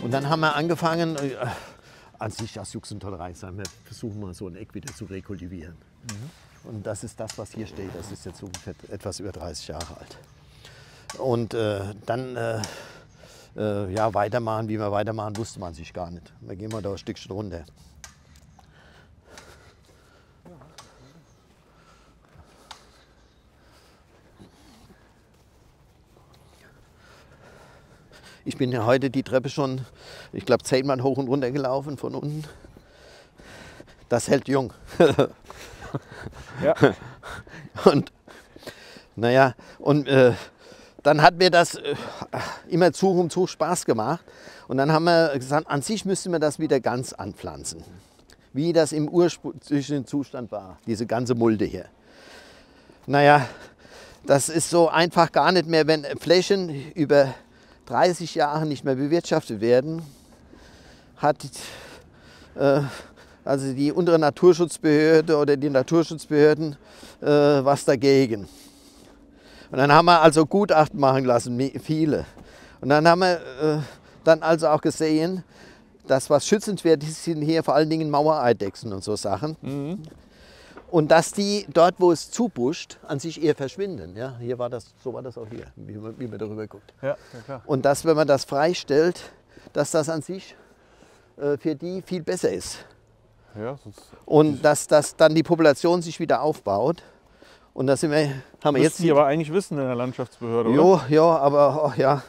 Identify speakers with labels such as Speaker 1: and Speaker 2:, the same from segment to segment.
Speaker 1: Und dann haben wir angefangen, an sich aus Jux und Tollerei sagen wir, versuchen mal so ein Eck wieder zu rekultivieren. Und das ist das, was hier steht. Das ist jetzt ungefähr etwas über 30 Jahre alt. Und dann ja, weitermachen, wie wir weitermachen, wusste man sich gar nicht. Wir gehen mal da ein Stückchen runter. Ich bin ja heute die Treppe schon, ich glaube, 10-mal hoch und runter gelaufen von unten. Das hält jung.
Speaker 2: Ja.
Speaker 1: Und naja, und dann hat mir das immer Zug um Zug Spaß gemacht. Und dann haben wir gesagt, an sich müssten wir das wieder ganz anpflanzen. Wie das im ursprünglichen Zustand war, diese ganze Mulde hier. Naja, das ist so einfach gar nicht mehr, wenn Flächen über 30 Jahre nicht mehr bewirtschaftet werden, hat also die untere Naturschutzbehörde oder die Naturschutzbehörden was dagegen. Und dann haben wir also Gutachten machen lassen, viele. Und dann haben wir dann also auch gesehen, dass was schützenswert ist, sind hier vor allen Dingen Mauereidechsen und so Sachen. Und dass die dort, wo es zubuscht, an sich eher verschwinden. Ja, hier war das, so war das auch hier, wie man darüber guckt.
Speaker 2: Ja, klar.
Speaker 1: Und dass, wenn man das freistellt, dass das an sich für die viel besser ist.
Speaker 2: Ja,
Speaker 1: Und dass dann die Population sich wieder aufbaut. Und das haben wir jetzt.
Speaker 2: Die aber eigentlich wissen in der Landschaftsbehörde, oder?
Speaker 1: Ja, aber oh, ja,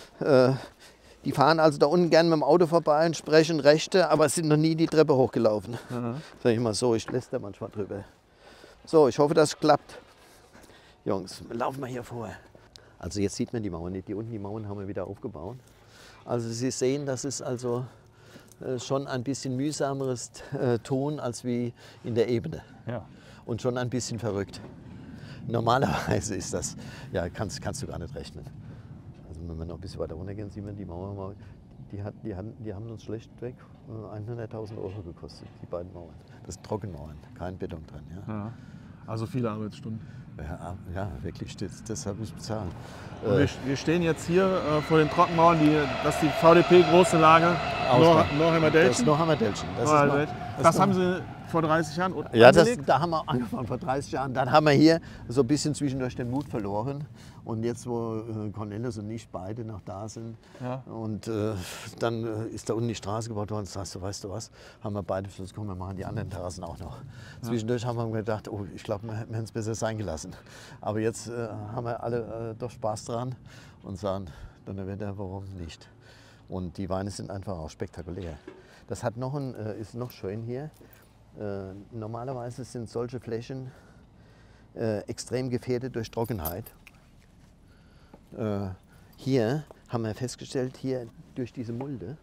Speaker 1: die fahren also da unten gerne mit dem Auto vorbei und sprechen Rechte, aber sind noch nie die Treppe hochgelaufen. Sag ich mal so, ich lässt da manchmal drüber. So, ich hoffe, das klappt. Jungs, laufen wir hier vor. Also jetzt sieht man die Mauern nicht. Die unten, die Mauern haben wir wieder aufgebaut. Also Sie sehen, das ist also schon ein bisschen mühsameres Tun als wie in der Ebene.
Speaker 2: Ja.
Speaker 1: Und schon ein bisschen verrückt. Normalerweise ist das, ja, kannst du gar nicht rechnen. Also wenn wir noch ein bisschen weiter runtergehen, sehen wir die Mauer, die haben uns schlechtweg 100.000 Euro gekostet, die beiden Mauern. Das sind Trockenmauern, kein Beton drin. Ja.
Speaker 2: Ja. Also viele Arbeitsstunden.
Speaker 1: Ja, wirklich, das habe ich bezahlt.
Speaker 2: Und wir stehen jetzt hier vor den Trockenmauern, das ist die VDP große Lage Norheimer Delchen.
Speaker 1: Das ist Norheimer Delchen.
Speaker 2: Das haben Sie vor 30 Jahren
Speaker 1: ja, da haben wir angefangen vor 30 Jahren. Dann haben wir hier so ein bisschen zwischendurch den Mut verloren. Und jetzt, wo Cornelis und ich beide noch da sind,
Speaker 2: ja.
Speaker 1: und dann ist da unten die Straße gebaut worden, sagst du, weißt du was, haben wir beide beschlossen, komm, wir machen die anderen Terrassen auch noch. Ja. Zwischendurch haben wir gedacht, oh, ich glaube, wir hätten es besser sein gelassen. Aber jetzt haben wir alle doch Spaß dran und sagen, Donnerwetter, warum nicht? Und die Weine sind einfach auch spektakulär. Das hat ist noch schön hier. Normalerweise sind solche Flächen extrem gefährdet durch Trockenheit. Hier haben wir festgestellt, hier durch diese Mulde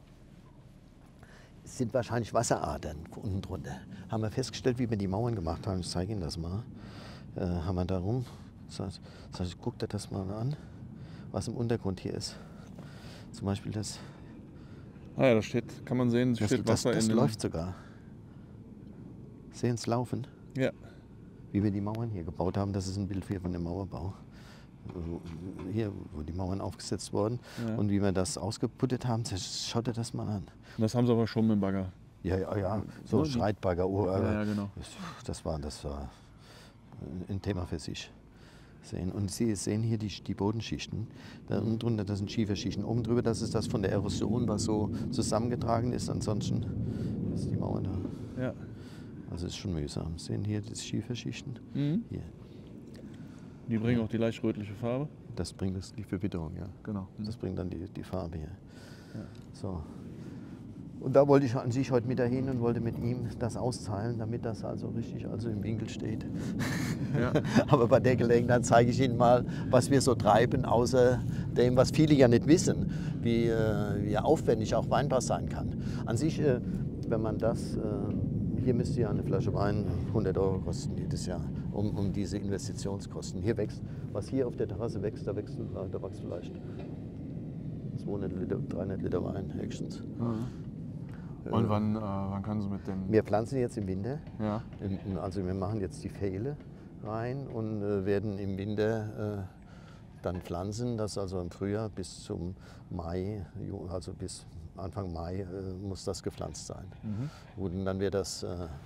Speaker 1: sind wahrscheinlich Wasseradern unten drunter. Haben wir festgestellt, wie wir die Mauern gemacht haben. Ich zeige Ihnen das mal. Haben wir darum. Guck dir das mal an, was im Untergrund hier ist. Zum Beispiel das.
Speaker 2: Ah ja, da steht, kann man sehen, steht Wasser in.
Speaker 1: Das läuft sogar. Sehen Sie es laufen?
Speaker 2: Ja.
Speaker 1: Wie wir die Mauern hier gebaut haben, das ist ein Bild hier von dem Mauerbau. Hier, wo die Mauern aufgesetzt wurden, ja. Und wie wir das ausgeputtet haben, schaut dir das mal an.
Speaker 2: Und das haben Sie aber schon mit dem Bagger?
Speaker 1: Ja, so Schreitbagger.
Speaker 2: Ja, genau.
Speaker 1: Das war ein Thema für sich. Und Sie sehen hier die Bodenschichten. Da unten drunter, das sind Schieferschichten. Oben drüber, das ist das von der Erosion, was so zusammengetragen ist. Ansonsten ist die Mauer da.
Speaker 2: Ja.
Speaker 1: Also es ist schon mühsam. Sie sehen hier die Schieferschichten. Hier.
Speaker 2: Die bringen auch die leicht rötliche Farbe?
Speaker 1: Das bringt die Verwitterung, ja.
Speaker 2: Genau.
Speaker 1: Das bringt dann die Farbe hier.
Speaker 2: Ja.
Speaker 1: So. Und da wollte ich an sich heute mit dahin und wollte mit ihm das austeilen, damit das also richtig im Winkel steht.
Speaker 2: Ja.
Speaker 1: Aber bei der Gelegenheit zeige ich Ihnen mal, was wir so treiben, außer dem, was viele ja nicht wissen, wie aufwendig auch Weinbau sein kann. An sich, wenn man das, hier müsste ja eine Flasche Wein 100 Euro kosten jedes Jahr, um diese Investitionskosten. Hier wächst, was hier auf der Terrasse wächst, da wächst vielleicht 200 Liter, 300 Liter Wein höchstens.
Speaker 2: Und wann können Sie mit dem?
Speaker 1: Wir pflanzen jetzt im Winter.
Speaker 2: Ja.
Speaker 1: Also wir machen jetzt die Pfähle rein und werden im Winter dann pflanzen, das also im Frühjahr bis zum Mai, also bis Anfang Mai muss das gepflanzt sein. Gut, und dann wird das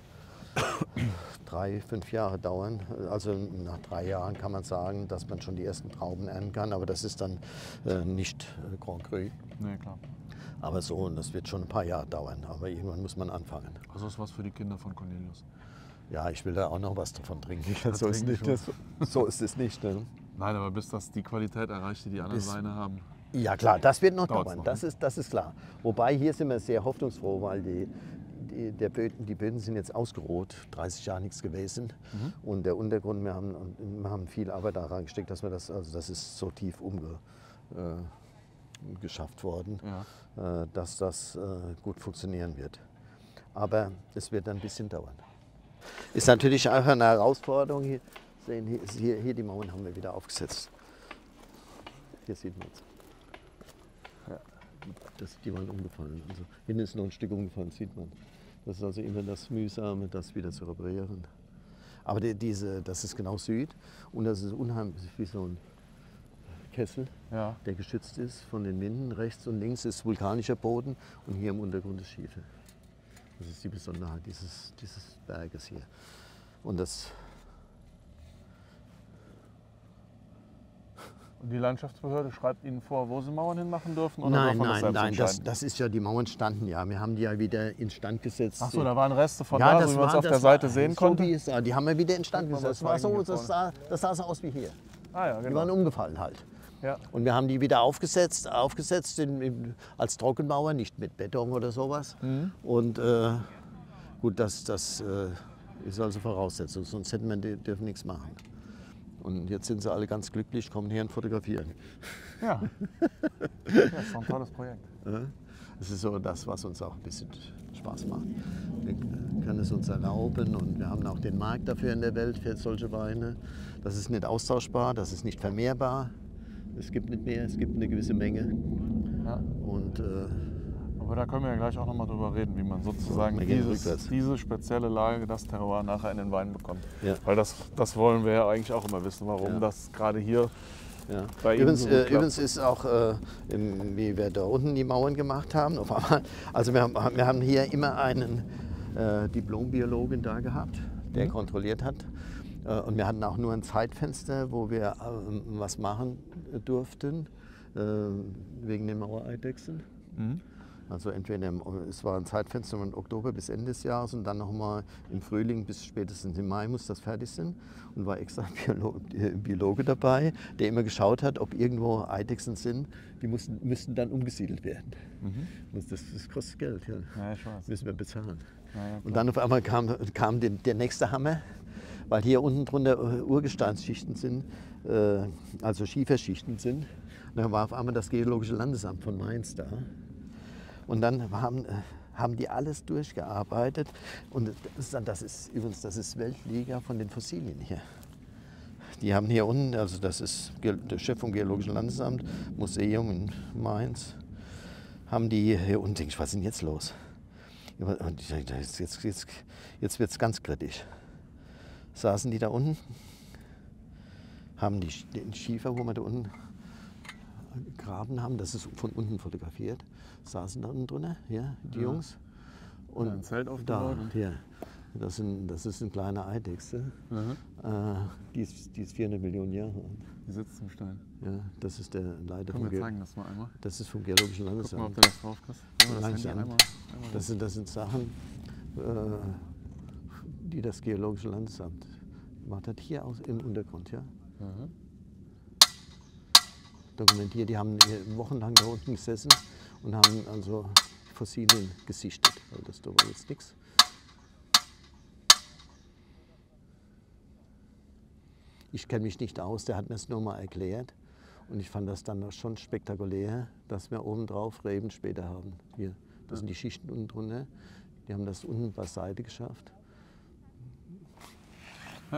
Speaker 1: 3, 5 Jahre dauern. Also nach 3 Jahren kann man sagen, dass man schon die ersten Trauben ernten kann, aber das ist dann nicht Grand Cru.
Speaker 2: Nee, klar.
Speaker 1: Aber so, und das wird schon ein paar Jahre dauern, aber irgendwann muss man anfangen.
Speaker 2: Also ist was für die Kinder von Cornelius.
Speaker 1: Ja, ich will da auch noch was davon trinken. So ist, nicht, so ist es nicht. Ne?
Speaker 2: Nein, aber bis das die Qualität erreicht, die die anderen Weine haben.
Speaker 1: Ja klar, das wird noch
Speaker 2: Dauert's
Speaker 1: dauern,
Speaker 2: noch,
Speaker 1: das ist klar. Wobei hier sind wir sehr hoffnungsfroh, weil die Böden sind jetzt ausgeroht, 30 Jahre nichts gewesen. Und der Untergrund, wir haben viel Arbeit da reingesteckt, dass wir das, also das ist so tief geschafft worden, dass das gut funktionieren wird. Aber es wird ein bisschen dauern. Ist natürlich auch eine Herausforderung. Hier, sehen, hier die Mauern haben wir wieder aufgesetzt. Hier sieht man es. Die waren umgefallen. Also hinten ist noch ein Stück umgefallen, sieht man. Das ist also immer das Mühsame, das wieder zu reparieren. Aber das ist genau Süd und das ist unheimlich wie so ein Kessel, der geschützt ist von den Winden. Rechts und links ist vulkanischer Boden und hier im Untergrund ist Schiefe. Das ist die Besonderheit dieses Berges hier. Und
Speaker 2: die Landschaftsbehörde schreibt Ihnen vor, wo Sie Mauern hinmachen dürfen? Oder
Speaker 1: Nein, das ist ja, die Mauern standen ja. Wir haben die ja wieder instand gesetzt.
Speaker 2: Ach so, da waren Reste von da, wie man es auf der Seite sehen konnte?
Speaker 1: So wie es, die haben wir wieder instand gesetzt. Das war so, das sah so aus wie hier.
Speaker 2: Ah, ja, genau.
Speaker 1: Die waren umgefallen halt.
Speaker 2: Ja.
Speaker 1: Und wir haben die wieder aufgesetzt als Trockenmauer, nicht mit Beton oder sowas. Und gut, das ist also Voraussetzung, sonst hätten wir dürfen nichts machen. Und jetzt sind sie alle ganz glücklich, kommen her und fotografieren.
Speaker 2: Ja, das ist ein tolles Projekt.
Speaker 1: Das ist so das, was uns auch ein bisschen Spaß macht. Wir können es uns erlauben und wir haben auch den Markt dafür in der Welt für solche Weine. Das ist nicht austauschbar, das ist nicht vermehrbar. Es gibt nicht mehr, es gibt eine gewisse Menge.
Speaker 2: Ja.
Speaker 1: Und,
Speaker 2: aber da können wir ja gleich auch noch mal drüber reden, wie man sozusagen diese spezielle Lage, das Terroir nachher in den Wein bekommt. Ja. Weil das wollen wir ja eigentlich auch immer wissen, warum das gerade hier bei Ihnen so klappt.
Speaker 1: Übrigens ist auch, wie wir da unten die Mauern gemacht haben, auf einmal, also wir haben hier immer einen Diplombiologen da gehabt, der kontrolliert hat. Und wir hatten auch nur ein Zeitfenster, wo wir was machen durften, wegen den Mauereidechsen. Also entweder es war ein Zeitfenster von Oktober bis Ende des Jahres und dann nochmal im Frühling bis spätestens im Mai muss das fertig sein. Und war extra ein Biologe dabei, der immer geschaut hat, ob irgendwo Eidechsen sind, die müssten dann umgesiedelt werden. Das kostet Geld,
Speaker 2: ja, ich weiß.
Speaker 1: Müssen wir bezahlen.
Speaker 2: Ja,
Speaker 1: und dann auf einmal kam der nächste Hammer, weil hier unten drunter Urgesteinsschichten sind, also Schieferschichten sind. Und dann war auf einmal das Geologische Landesamt von Mainz da. Und dann haben die alles durchgearbeitet. Und das ist Weltliga von den Fossilien hier. Die haben hier unten, also das ist der Chef vom Geologischen Landesamt, Museum in Mainz, haben die hier unten, denke ich, was ist denn jetzt los? Und jetzt wird es ganz kritisch. Saßen die da unten, haben den Schiefer, wo wir da unten gegraben haben, das ist von unten fotografiert, saßen da unten drunter, die Jungs. Und
Speaker 2: ein Zelt aufgebaut.
Speaker 1: Das ist eine kleine Eidechse, die ist 400 Millionen Jahre alt.
Speaker 2: Die sitzt im Stein.
Speaker 1: Ja, das ist der Leiter
Speaker 2: vom zeigen das mal einmal.
Speaker 1: Das ist vom Geologischen Landesamt.
Speaker 2: Guck mal, ob du das drauf kriegst.
Speaker 1: Langsam. Das sind Sachen, die das Geologische Landesamt gemacht hat, hier im Untergrund. Ja? Dokumentiert, die haben wochenlang da unten gesessen und haben also Fossilien gesichtet. Also da war jetzt nichts. Ich kenne mich nicht aus, der hat mir es nur mal erklärt. Und ich fand das dann schon spektakulär, dass wir oben drauf Reben später haben. Hier, das sind die Schichten unten drunter. Die haben das unten beiseite geschafft.
Speaker 2: Ja.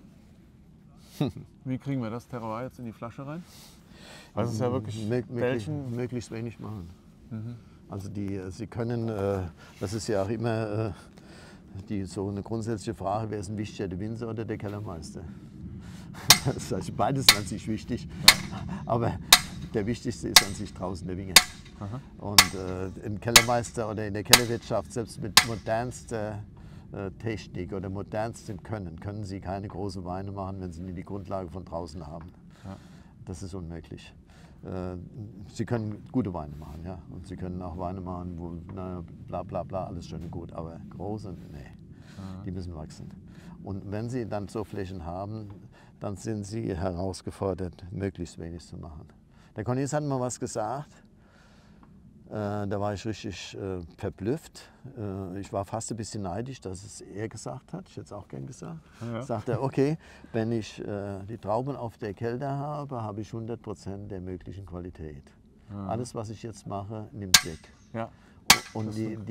Speaker 2: Wie kriegen wir das Terroir jetzt in die Flasche rein? Also es ist ja wirklich
Speaker 1: möglichst wenig machen. Also sie können, das ist ja auch immer so eine grundsätzliche Frage, wer ist denn wichtiger, der Winzer oder der Kellermeister? Das heißt, beides ist an sich wichtig, aber der wichtigste ist an sich draußen der Winge. Aha. Und im Kellermeister oder in der Kellerwirtschaft, selbst mit modernster Technik oder modernstem können Sie keine großen Weine machen, wenn Sie nicht die Grundlage von draußen haben. Ja. Das ist unmöglich. Sie können gute Weine machen, ja, und Sie können auch Weine machen, wo bla bla bla, alles schön und gut, aber große, nee, die müssen wachsen. Und wenn Sie dann so Flächen haben, dann sind Sie herausgefordert, möglichst wenig zu machen. Der Cornelis hat mal was gesagt. Da war ich richtig verblüfft. Ich war fast ein bisschen neidisch, dass es er gesagt hat. Ich hätte es auch gern gesagt. Ja. Sagt er, okay, wenn ich die Trauben auf der Kelter habe, habe ich 100% der möglichen Qualität. Ja. Alles, was ich jetzt mache, nimmt weg. Ja. Und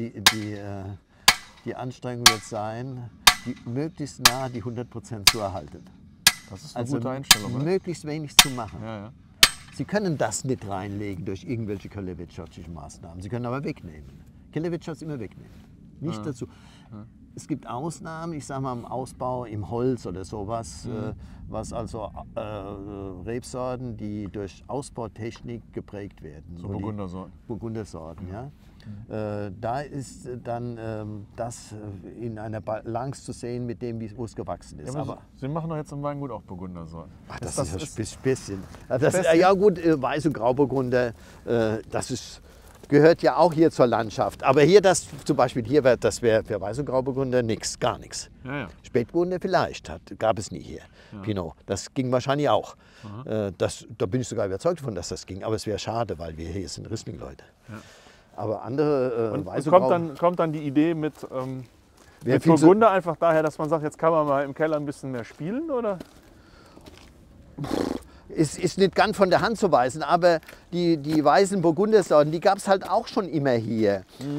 Speaker 1: die Anstrengung wird sein, möglichst nah die 100% zu erhalten.
Speaker 2: Das ist eine gute Einstellung, oder?
Speaker 1: Möglichst wenig zu machen.
Speaker 2: Ja, ja.
Speaker 1: Sie können das nicht reinlegen durch irgendwelche kellerwirtschaftlichen Maßnahmen. Sie können aber wegnehmen. Kellerwirtschaft immer wegnehmen. Nicht dazu. Es gibt Ausnahmen, ich sage mal im Ausbau, im Holz oder sowas, was also Rebsorten, die durch Ausbautechnik geprägt werden.
Speaker 2: So Burgundersorten.
Speaker 1: Burgundersorten, ja. Da ist dann das in einer Balance zu sehen mit dem, wo es gewachsen ist.
Speaker 2: Ja, aber Sie machen doch jetzt im Weingut auch Burgundersorten.
Speaker 1: Ach, das ist ein bisschen. Ja gut, Weiß- und Grauburgunder, das gehört ja auch hier zur Landschaft. Aber hier, das zum Beispiel hier, das wäre für Weiß- und Grauburgunder nichts, gar nichts. Ja, ja. Spätburgunder vielleicht, gab es nie hier. Ja. Pinot, das ging wahrscheinlich auch. Da bin ich sogar überzeugt davon, dass das ging. Aber es wäre schade, weil wir hier sind Riesling-Leute. Ja. Aber andere
Speaker 2: Weiß- und kommt dann die Idee mit Burgunder einfach daher, dass man sagt, jetzt kann man mal im Keller ein bisschen mehr spielen, oder?
Speaker 1: Es ist nicht ganz von der Hand zu weisen, aber die weißen Burgundersorten, die gab es halt auch schon immer hier.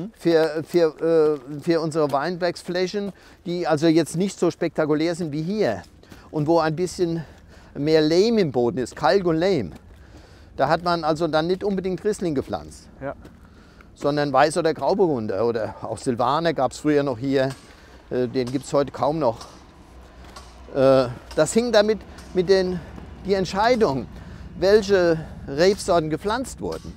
Speaker 1: Für unsere Weinbergsflächen, die also jetzt nicht so spektakulär sind wie hier. Und wo ein bisschen mehr Lehm im Boden ist, Kalk und Lehm. Da hat man also dann nicht unbedingt Riesling gepflanzt. Ja. Sondern Weiß- oder Grauburgunder oder auch Silvaner gab es früher noch hier, den gibt es heute kaum noch. Das hing damit mit die Entscheidung, welche Rebsorten gepflanzt wurden,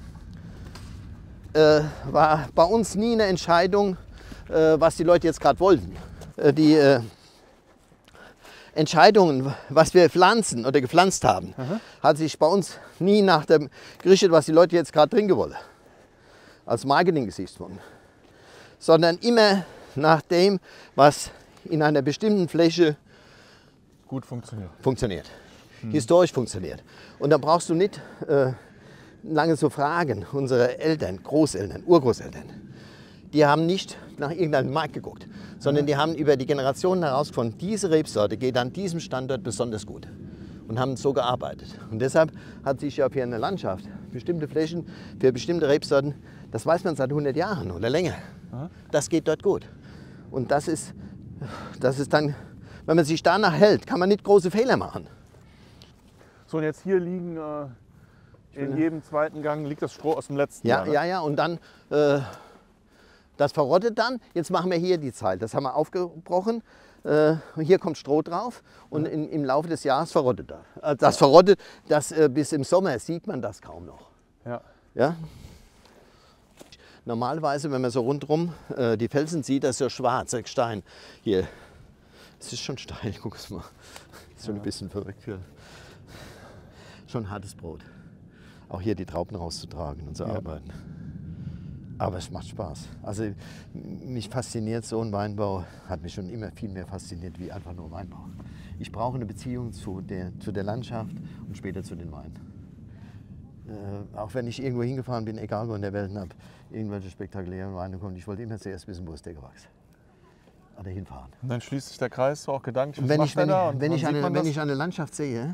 Speaker 1: war bei uns nie eine Entscheidung, was die Leute jetzt gerade wollten. Die Entscheidungen, was wir pflanzen oder gepflanzt haben, hat sich bei uns nie nach dem gerichtet, was die Leute jetzt gerade trinken wollen. Als Marketing-Gesichtspunkt, sondern immer nach dem, was in einer bestimmten Fläche
Speaker 2: gut funktioniert.
Speaker 1: Historisch funktioniert. Und da brauchst du nicht lange zu fragen. Unsere Eltern, Großeltern, Urgroßeltern, die haben nicht nach irgendeinem Markt geguckt, sondern die haben über die Generationen herausgefunden, diese Rebsorte geht an diesem Standort besonders gut. Und haben so gearbeitet. Und deshalb hat sich ja für eine Landschaft, bestimmte Flächen, für bestimmte Rebsorten, das weiß man seit 100 Jahren oder länger. Das geht dort gut. Und das ist dann, wenn man sich danach hält, kann man nicht große Fehler machen.
Speaker 2: So, und jetzt hier liegen in jedem zweiten Gang liegt das Stroh aus dem letzten Jahr. Ne?
Speaker 1: Ja, und dann, das verrottet dann. Jetzt machen wir hier die Zeit. Das haben wir aufgebrochen. Hier kommt Stroh drauf und im Laufe des Jahres verrottet das. Das verrottet, bis im Sommer sieht man das kaum noch. Ja. Ja? Normalerweise, wenn man so rundherum die Felsen sieht, das ist ja schwarz, Stein. Hier, es ist schon steil, guck es mal. Ist schon ein bisschen verrückt für. Schon hartes Brot. Auch hier die Trauben rauszutragen und zu arbeiten. Aber es macht Spaß. Also mich fasziniert so ein Weinbau, hat mich schon immer viel mehr fasziniert wie einfach nur Weinbau. Ich brauche eine Beziehung zu der Landschaft und später zu den Weinen. Auch wenn ich irgendwo hingefahren bin, egal wo in der Welt, habe irgendwelche spektakulären Weine kommen. Ich wollte immer zuerst wissen, wo ist der gewachsen. Oder hinfahren.
Speaker 2: Und dann schließt sich der Kreis so auch gedanklich.
Speaker 1: Wenn ich eine Landschaft sehe,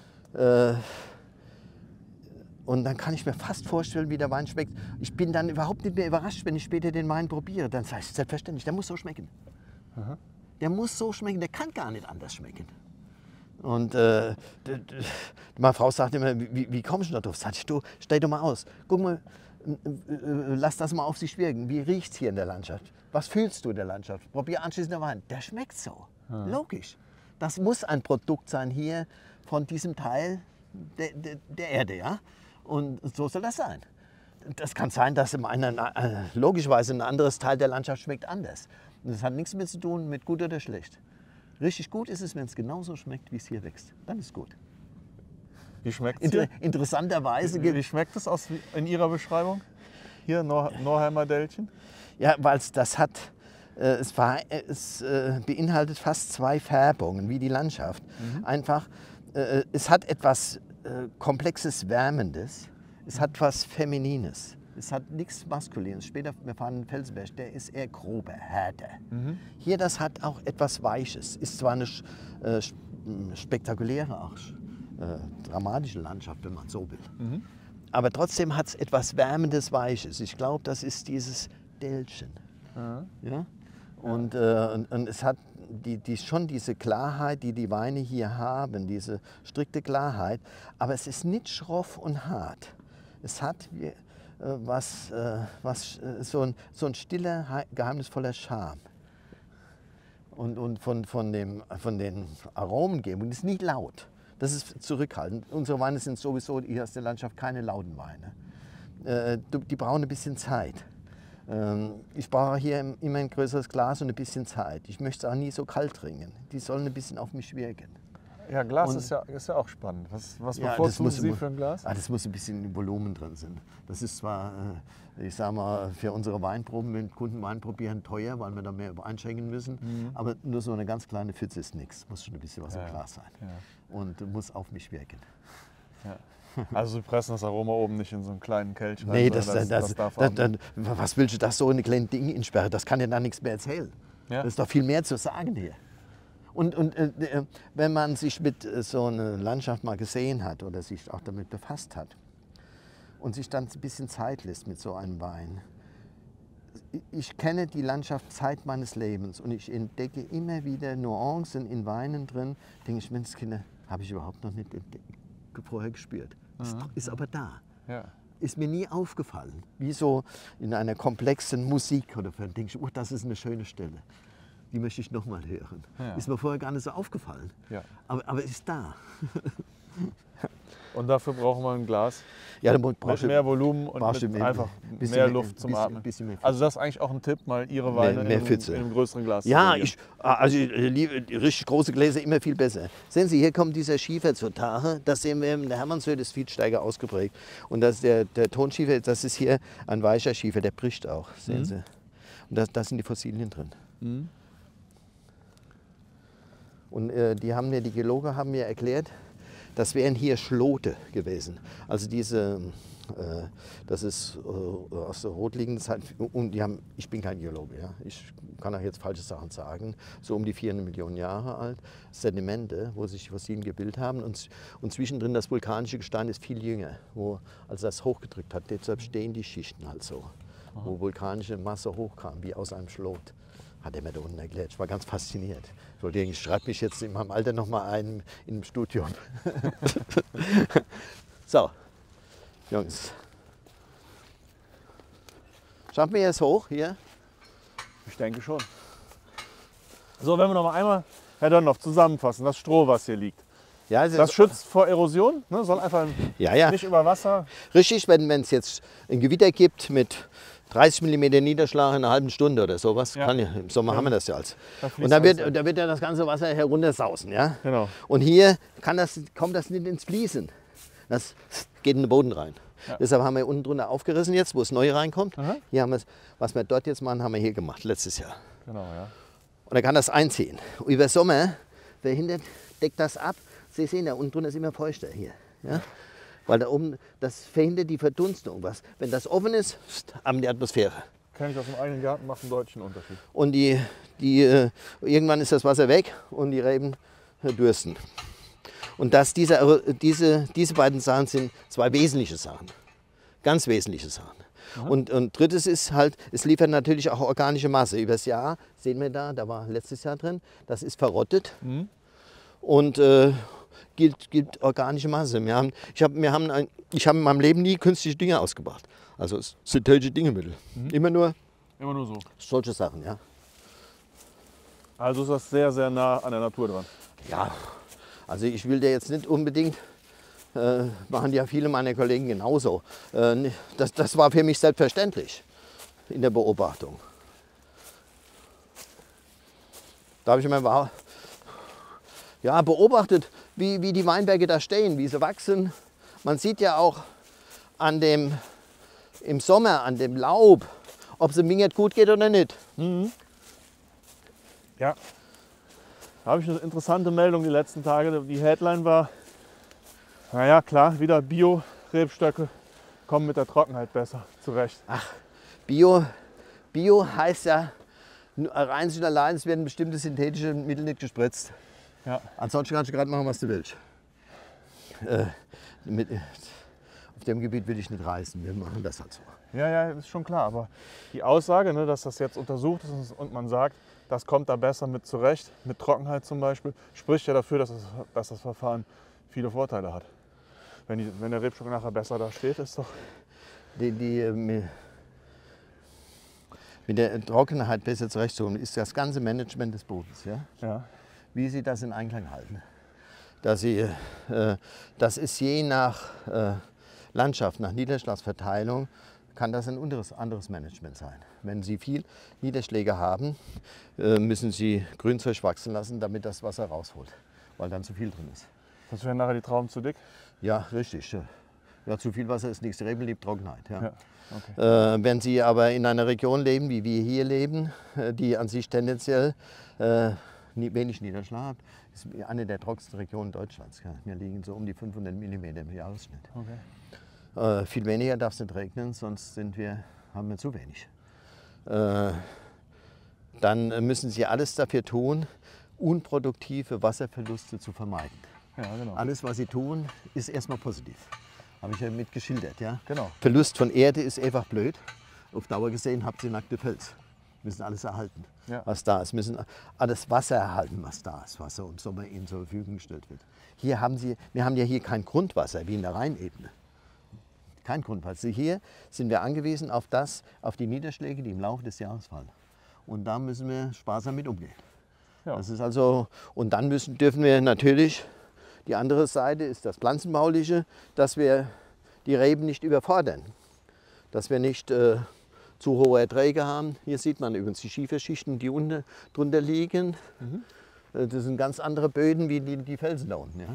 Speaker 1: und dann kann ich mir fast vorstellen, wie der Wein schmeckt. Ich bin dann überhaupt nicht mehr überrascht, wenn ich später den Wein probiere. Dann sage ich, selbstverständlich, der muss so schmecken. Der muss so schmecken, der kann gar nicht anders schmecken. Und meine Frau sagt immer, wie kommst du da drauf? Sag ich, du, stell doch mal aus. Guck mal, lass das mal auf sich wirken. Wie riecht es hier in der Landschaft? Was fühlst du in der Landschaft? Probier anschließend den Wein. Der schmeckt so. Logisch. Das muss ein Produkt sein hier von diesem Teil der Erde. Ja? Und so soll das sein. Das kann sein, dass logischerweise ein anderes Teil der Landschaft schmeckt anders. Und das hat nichts mehr zu tun mit gut oder schlecht. Richtig gut ist es, wenn es genauso schmeckt, wie es hier wächst. Dann ist es gut.
Speaker 2: Wie schmeckt es?
Speaker 1: Interessanterweise.
Speaker 2: Wie schmeckt es in Ihrer Beschreibung? Hier, Norheimer Dellchen?
Speaker 1: Ja, weil das hat, es beinhaltet fast 2 Färbungen, wie die Landschaft. Einfach, es hat etwas Komplexes, Wärmendes. Es hat was Feminines. Es hat nichts Maskulines. Später, wir fahren in Felsenberg, der ist eher grober, härter. Hier, das hat auch etwas Weiches. Ist zwar eine spektakuläre, auch dramatische Landschaft, wenn man so will. Aber trotzdem hat es etwas Wärmendes, Weiches. Ich glaube, das ist dieses Dellchen. Ja? Und es hat schon diese Klarheit, die Weine hier haben, diese strikte Klarheit. Aber es ist nicht schroff und hart. Es hat so ein stiller, geheimnisvoller Charme. Und von den Aromengebungen ist nicht laut. Das ist zurückhaltend. Unsere Weine sind sowieso hier aus der Landschaft keine lauten Weine. Die brauchen ein bisschen Zeit. Ich brauche hier immer ein größeres Glas und ein bisschen Zeit. Ich möchte es auch nie so kalt trinken. Die sollen ein bisschen auf mich wirken.
Speaker 2: Ja, Glas ist ja auch spannend. Was bevorzugen Sie für ein Glas?
Speaker 1: Das muss ein bisschen Volumen drin sein. Das ist zwar, ich sage mal, für unsere Weinproben, wenn Kunden Wein probieren, teuer, weil wir da mehr einschenken müssen. Aber nur so eine ganz kleine Pfütze ist nichts. Muss schon ein bisschen was im Glas sein. Ja. Und muss auf mich wirken.
Speaker 2: Ja. Also Sie pressen das Aroma oben nicht in so einen kleinen Kelch rein?
Speaker 1: Nee, was willst du das so in ein kleines Ding insperren? Das kann ja dann nichts mehr erzählen. Ja. Das ist doch viel mehr zu sagen hier. Und wenn man sich mit so einer Landschaft mal gesehen hat oder sich auch damit befasst hat und sich dann ein bisschen Zeit lässt mit so einem Wein. Ich kenne die Landschaft Zeit meines Lebens und ich entdecke immer wieder Nuancen in Weinen drin. Denke ich, Menschkinder, habe ich überhaupt noch nicht vorher gespürt. Ist aber da. Ja. Ist mir nie aufgefallen. Wie so in einer komplexen Musik oder denke ich, oh, das ist eine schöne Stelle. Die möchte ich noch mal hören. Ja. Ist mir vorher gar nicht so aufgefallen. Ja. Aber ist da.
Speaker 2: Und dafür brauchen wir ein Glas
Speaker 1: ja,
Speaker 2: mit mehr Volumen und einfach mehr Luft zum Atmen. Also das ist eigentlich auch ein Tipp, mal Ihre Weine in einem größeren Glas
Speaker 1: ja, ich liebe richtig große Gläser, immer viel besser. Sehen Sie, hier kommt dieser Schiefer zur Tage. Das sehen wir in der Hermannshöhe, das ist viel stärker ausgeprägt. Und das der Tonschiefer, das ist hier ein weicher Schiefer, der bricht auch. Sehen Sie. Und da sind die Fossilien drin. Und die Geologen haben mir erklärt, das wären hier Schlote gewesen. Also das ist aus der rotliegenden Zeit. Und ich bin kein Geologe, ja. Ich kann auch jetzt falsche Sachen sagen. So um die 400 Millionen Jahre alt. Sedimente, wo sich Fossilien gebildet haben. Und zwischendrin das vulkanische Gestein ist viel jünger, als das hochgedrückt hat. Deshalb stehen die Schichten halt so, wo vulkanische Masse hochkam, wie aus einem Schlot. Hat er mir da unten erklärt. Ich war ganz fasziniert. Ich schreibe mich jetzt in meinem Alter noch mal ein im Studium. So, Jungs. Schaffen wir jetzt hoch hier?
Speaker 2: Ich denke schon. So, wenn wir noch mal einmal, Herr Dönhoff, zusammenfassen. Das Stroh, was hier liegt. Ja, das schützt vor Erosion, ne? Soll einfach nicht über Wasser.
Speaker 1: Richtig, wenn es jetzt ein Gewitter gibt mit 30 mm Niederschlag in einer halben Stunde oder sowas. Ja. Im Sommer haben wir das ja als. Und da wird ja das ganze Wasser heruntersausen. Ja? Genau. Und hier kommt das nicht ins Fließen. Das geht in den Boden rein. Ja. Deshalb haben wir unten drunter aufgerissen jetzt, wo es neu reinkommt. Aha. Hier haben wir was wir dort jetzt machen, haben wir hier gemacht, letztes Jahr. Genau, ja. Und dann kann das einziehen. Und über Sommer, verhindert, deckt das ab. Sie sehen, da unten drunter ist immer feuchter hier. Ja? Weil da oben, das verhindert die Verdunstung. Wenn das offen ist, haben die Atmosphäre.
Speaker 2: Kann ich aus dem eigenen Garten, macht einen deutlichen Unterschied.
Speaker 1: Und irgendwann ist das Wasser weg und die Reben dürsten. Und diese beiden Sachen sind 2 wesentliche Sachen. Ganz wesentliche Sachen. Und drittes ist halt, es liefert natürlich auch organische Masse. Über das Jahr sehen wir da war letztes Jahr drin, das ist verrottet. Und gilt organische Masse. Ich habe in meinem Leben nie künstliche Dinge ausgebracht. Also synthetische Düngemittel. Immer nur so. Solche Sachen, ja.
Speaker 2: Also ist das sehr, sehr nah an der Natur dran.
Speaker 1: Ja, also ich will dir jetzt nicht unbedingt, machen ja viele meiner Kollegen genauso. Das war für mich selbstverständlich in der Beobachtung. Da habe ich immer beobachtet, wie die Weinberge da stehen, wie sie wachsen. Man sieht ja auch im Sommer an dem Laub, ob es dem Wingert gut geht oder nicht.
Speaker 2: Mhm. Ja, da habe ich eine interessante Meldung die letzten Tage. Die Headline war, naja klar, wieder Bio-Rebstöcke kommen mit der Trockenheit besser zurecht.
Speaker 1: Ach, Bio heißt ja, rein und allein, es werden bestimmte synthetische Mittel nicht gespritzt.
Speaker 2: Ja.
Speaker 1: Ansonsten kannst du gerade machen, was du willst. Auf dem Gebiet will ich nicht reißen, wir machen das halt so.
Speaker 2: Ja, ist schon klar, aber die Aussage, ne, dass das jetzt untersucht ist und man sagt, das kommt da besser mit zurecht, mit Trockenheit zum Beispiel, spricht ja dafür, dass das Verfahren viele Vorteile hat. Wenn der Rebstock nachher besser da steht, ist doch...
Speaker 1: Mit der Trockenheit besser zurechtzukommen, ist das ganze Management des Bodens. Ja?
Speaker 2: Ja.
Speaker 1: Wie Sie das in Einklang halten. Das ist je nach Landschaft, nach Niederschlagsverteilung, kann das ein anderes Management sein. Wenn Sie viel Niederschläge haben, müssen Sie Grünzeug wachsen lassen, damit das Wasser rausholt, weil dann zu viel drin ist.
Speaker 2: Das wären nachher die Trauben zu dick?
Speaker 1: Ja, richtig. Ja, zu viel Wasser ist nichts. Die Reben liebt Trockenheit. Ja.
Speaker 2: Ja, okay.
Speaker 1: Wenn Sie aber in einer Region leben, wie wir hier leben, die an sich tendenziell wenig Niederschlag hat, ist eine der trockensten Regionen Deutschlands. Ja. Wir liegen so um die 500 mm im Jahresschnitt.
Speaker 2: Okay.
Speaker 1: Viel weniger darf es nicht regnen, sonst haben wir zu wenig. Dann müssen Sie alles dafür tun, unproduktive Wasserverluste zu vermeiden.
Speaker 2: Ja, genau.
Speaker 1: Alles, was Sie tun, ist erstmal positiv. Habe ich ja mit geschildert. Ja?
Speaker 2: Genau.
Speaker 1: Verlust von Erde ist einfach blöd. Auf Dauer gesehen habt ihr nackte Pelz. Müssen alles erhalten,
Speaker 2: ja,
Speaker 1: was da ist. Müssen alles Wasser erhalten, was da ist, was so im Sommer ihnen zur Verfügung gestellt wird. Wir haben ja hier kein Grundwasser wie in der Rheinebene. Kein Grundwasser. Hier sind wir angewiesen auf die Niederschläge, die im Laufe des Jahres fallen. Und da müssen wir sparsam mit umgehen.
Speaker 2: Ja.
Speaker 1: Das ist also, und dann dürfen wir natürlich, die andere Seite ist das Pflanzenbauliche, dass wir die Reben nicht überfordern. Dass wir nicht zu hohe Erträge haben. Hier sieht man übrigens die Schieferschichten, die drunter liegen. Mhm. Das sind ganz andere Böden wie die Felsen da unten. Ja?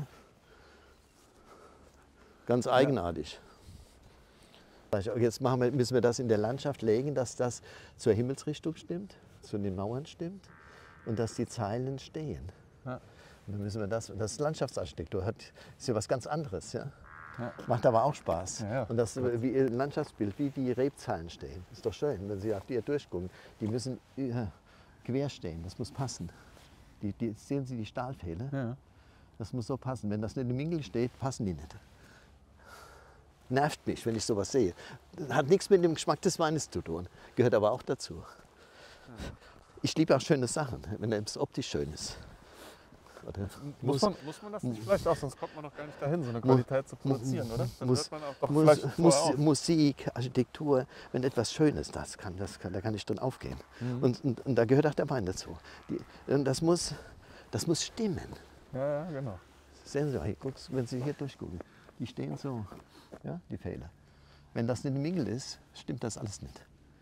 Speaker 1: Ganz eigenartig. Ja. Jetzt müssen wir das in der Landschaft legen, dass das zur Himmelsrichtung stimmt, zu den Mauern stimmt und dass die Zeilen stehen. Ja. Und dann müssen wir das ist Landschaftsarchitektur, ist ja was ganz anderes. Ja? Ja. Macht aber auch Spaß. Ja, ja. Und das wie Ihr Landschaftsbild, wie die Rebzahlen stehen. Ist doch schön, wenn Sie auf die durchgucken. Die müssen quer stehen, das muss passen. Sehen Sie die Stahlpfähle? Ja. Das muss so passen. Wenn das nicht im Winkel steht, passen die nicht. Nervt mich, wenn ich sowas sehe. Das hat nichts mit dem Geschmack des Weines zu tun. Gehört aber auch dazu. Ja. Ich liebe auch schöne Sachen, wenn es optisch schön ist.
Speaker 2: Muss man das nicht vielleicht auch, sonst kommt man doch gar nicht dahin, so eine Qualität zu produzieren, oder? Dann hört man auch
Speaker 1: Musik, Architektur, wenn etwas Schönes da kann ich drin aufgehen. Mhm. Und da gehört auch der Wein dazu. Das muss stimmen.
Speaker 2: Ja, genau.
Speaker 1: Sehen Sie, wenn Sie hier durchgucken, die stehen so, ja, die Pfähle. Wenn das nicht im Winkel ist, stimmt das alles nicht.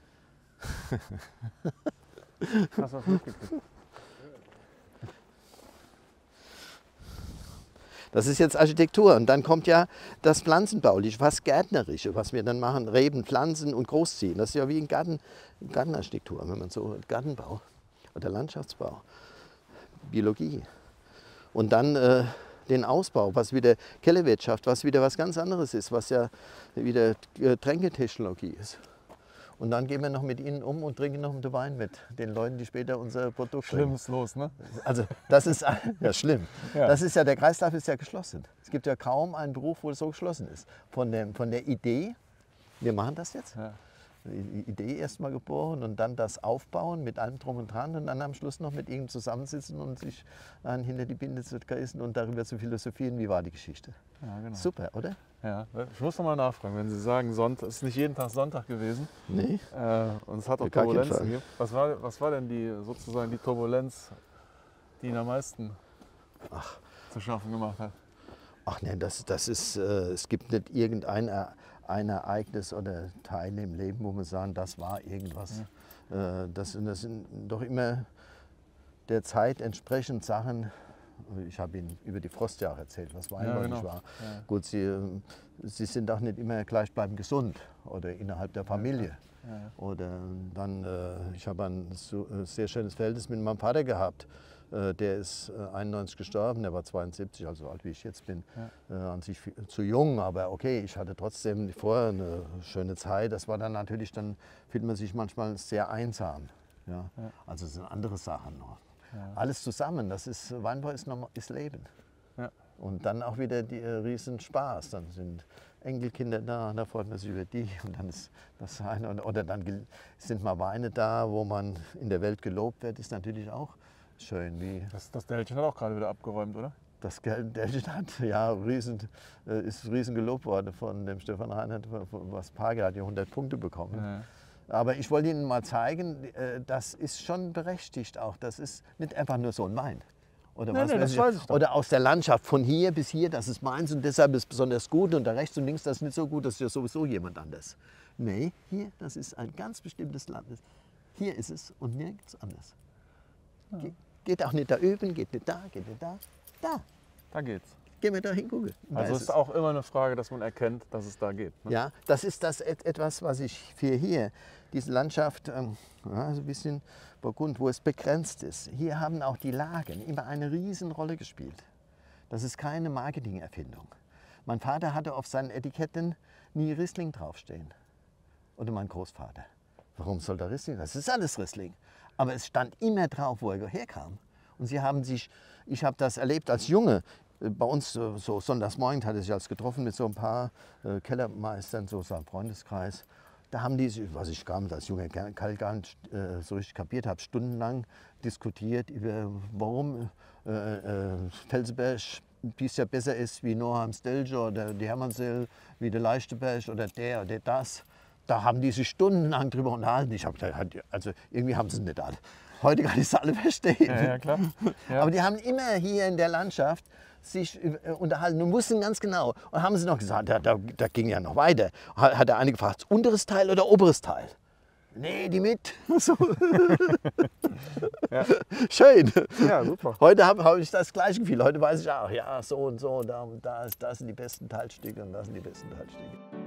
Speaker 2: Hast du was mitgekriegt?
Speaker 1: Das ist jetzt Architektur und dann kommt ja das Pflanzenbauliche, fast Gärtnerische, was wir dann machen, Reben, Pflanzen und großziehen. Das ist ja wie ein Gartenarchitektur, wenn man so Gartenbau oder Landschaftsbau, Biologie. Und dann den Ausbau, was wieder Kellerwirtschaft, was wieder was ganz anderes ist, was ja wieder Tränketechnologie ist. Und dann gehen wir noch mit ihnen um und trinken noch einen Wein mit den Leuten, die später unser Produkt
Speaker 2: Schlimm ist los, ne?
Speaker 1: Also das ist ja schlimm.
Speaker 2: Ja.
Speaker 1: Das ist ja, der Kreislauf ist ja geschlossen. Es gibt ja kaum einen Beruf, wo es so geschlossen ist. Von der Idee, wir machen das jetzt, ja. Die Idee erstmal geboren und dann das Aufbauen mit allem drum und dran und dann am Schluss noch mit ihnen zusammensitzen und sich hinter die Binde zu geißen und darüber zu philosophieren, wie war die Geschichte. Ja, genau. Super, oder?
Speaker 2: Ja, ich muss noch mal nachfragen, wenn Sie sagen, es ist nicht jeden Tag Sonntag gewesen.
Speaker 1: Nee.
Speaker 2: Und es hat auch Turbulenzen gegeben. Was war denn sozusagen die Turbulenz, die Ihnen am meisten zu schaffen gemacht hat?
Speaker 1: Ach nein, das ist, es gibt nicht irgendein ein Ereignis oder Teile im Leben, wo man sagen, das war irgendwas. Ja. Das sind doch immer der Zeit entsprechend Sachen. Ich habe Ihnen über die Frostjahre erzählt, was weinbäuerlich war. Ja. Gut, Sie sind auch nicht immer gleichbleibend gesund oder innerhalb der Familie. Ja. Oder dann, ich habe ein sehr schönes Verhältnis mit meinem Vater gehabt. Der ist 91 gestorben, der war 72, also so alt wie ich jetzt bin. Ja. An sich zu jung, aber okay, ich hatte trotzdem vorher eine schöne Zeit. Das war dann natürlich, dann fühlt man sich manchmal sehr einsam. Ja? Ja. Also es sind andere Sachen noch. Ja. Alles zusammen, das ist, Weinbau ist Leben. Ja. Und dann auch wieder die riesen Spaß. Dann sind Enkelkinder da freut man sich über die und dann ist das eine. Oder dann sind mal Weine da, wo man in der Welt gelobt wird, ist natürlich auch schön.
Speaker 2: Das Dälchen hat auch gerade wieder abgeräumt, oder?
Speaker 1: Das Dälchen hat, ja, ist riesen gelobt worden von dem Stefan Reinhardt, was Page hat ja 100 Punkte bekommen. Ja. Aber ich wollte Ihnen mal zeigen, das ist schon berechtigt auch. Das ist nicht einfach nur so ein Wein. Oder, das weiß ich oder aus der Landschaft von hier bis hier, das ist meins und deshalb ist es besonders gut und da rechts und links, das ist nicht so gut, das ist ja sowieso jemand anders. Nee, hier, das ist ein ganz bestimmtes Land. Hier ist es und nirgends anders. Ja. Geht auch nicht da üben, geht nicht da, geht nicht da. Da.
Speaker 2: Da geht's.
Speaker 1: Gehen wir da hingucken.
Speaker 2: Also es ist auch immer eine Frage, dass man erkennt, dass es da geht. Ne?
Speaker 1: Ja, das ist das etwas, was ich für hier, diese Landschaft, so ein bisschen Burgund, wo es begrenzt ist. Hier haben auch die Lagen immer eine Riesenrolle gespielt. Das ist keine Marketingerfindung. Mein Vater hatte auf seinen Etiketten nie Riesling draufstehen. Oder mein Großvater. Warum soll da Riesling? Das ist alles Riesling. Aber es stand immer drauf, wo er herkam. Und sie haben sich, ich habe das erlebt als Junge, bei uns so sonntagsmorgen hatte ich als getroffen mit so ein paar Kellermeistern, so seinem Freundeskreis. Da haben die, was ich gar nicht als junger Kerl gar nicht so richtig kapiert habe, stundenlang diskutiert über, warum Felsenberg dies ja besser ist wie Noam Steljo oder die Hermannsel, wie der Leichteberg oder der oder das. Da haben die sich stundenlang drüber unterhalten. Ich habe also irgendwie haben sie es nicht alle. Heute kann ich es alle verstehen.
Speaker 2: Ja, klar. Ja.
Speaker 1: Aber die haben immer hier in der Landschaft sich unterhalten und wussten ganz genau. Und haben sie noch gesagt, da ging ja noch weiter. Hat der eine gefragt, unteres Teil oder oberes Teil? Nee, die mit. So. Ja. Schön.
Speaker 2: Ja, super.
Speaker 1: Heute hab ich das gleiche Gefühl. Heute weiß ich auch, ja, so und so, da sind die besten Teilstücke und da sind die besten Teilstücke.